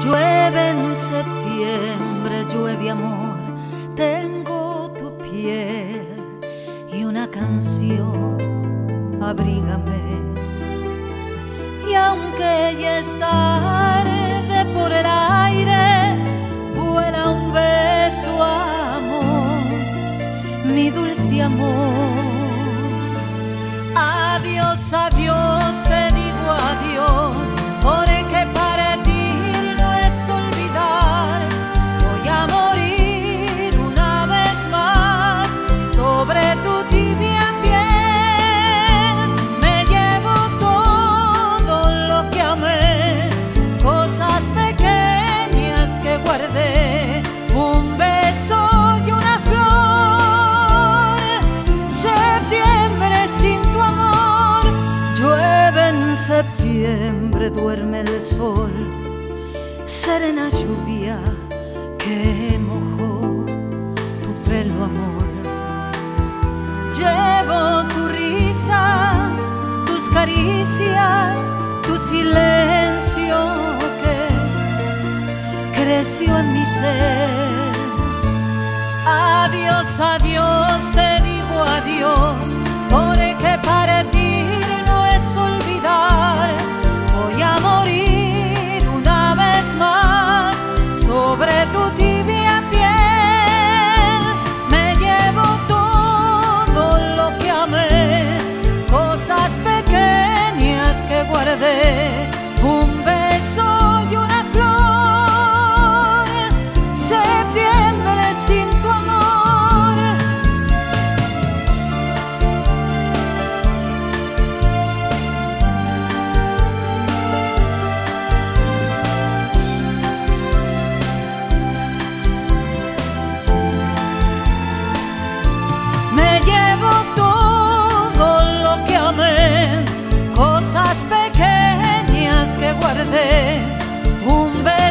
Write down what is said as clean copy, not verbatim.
Llueve en septiembre, llueve amor, tengo tu piel y una canción, abrígame. Y aunque ya es tarde, por el aire vuela un beso, amor, mi dulce amor. Adiós, adiós, te digo adiós, porque para ti no es olvidar. Voy a morir una vez más sobre tu tibia piel. Me llevo todo lo que amé, cosas pequeñas que guardé, un beso y una flor. Septiembre sin tu amor, llueve en septiembre, duerme el sol, serena lluvia que mojó tu pelo, amor. Llevo tu risa, tus caricias, tu silencio que creció en mi ser. Adiós, adiós, te digo adiós, porque para ti no es olvidar. Voy a morir una vez más sobre tu tibia piel. Me llevo todo lo que amé, cosas pequeñas que guardé, un beso y una flor. Septiembre sin tu amor. Me llevo todo lo que amé, cosas pequeñas que guardé, un beso